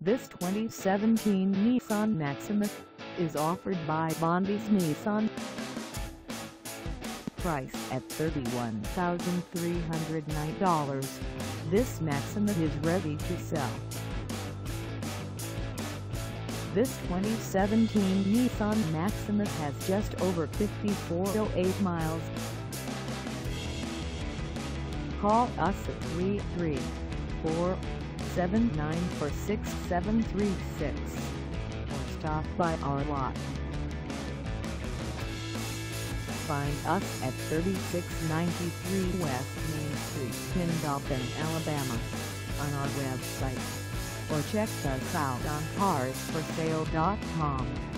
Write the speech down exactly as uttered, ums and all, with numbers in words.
This twenty seventeen Nissan Maxima is offered by Bondi's Nissan. Priced at thirty-one thousand three hundred nine dollars, this Maxima is ready to sell. This twenty seventeen Nissan Maxima has just over fifty-four thousand eight miles. Call us at three three four, seven nine four, six seven three six or stop by our lot. Find us at thirty-six ninety-three West Main Street in Dothan, Alabama, on our website, or check us out on cars for sale dot com.